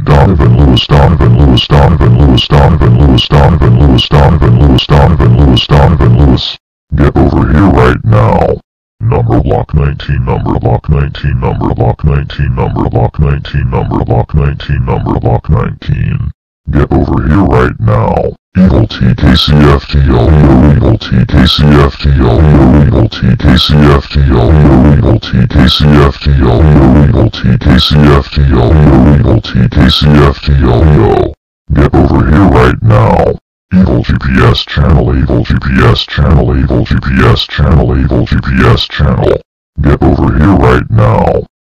Donovan Lewis, Donovan Lewis, Donovan Lewis, Donovan Lewis, Donovan Lewis, Donovan Lewis, Donovan Lewis, Donovan Lewis. Get over here right now. Number block 19, number block 19, number block 19, number block 19, number block 19, number block 19. Get over here right now. Evil TKCFTO, illegal TKCFTO, illegal TKCFTO, illegal TKCFTO, illegal TKCFTO, illegal TKCFTO, yo. Get over here right now. Evil GPS channel, evil GPS channel, evil GPS channel, evil GPS channel. Get over here right now.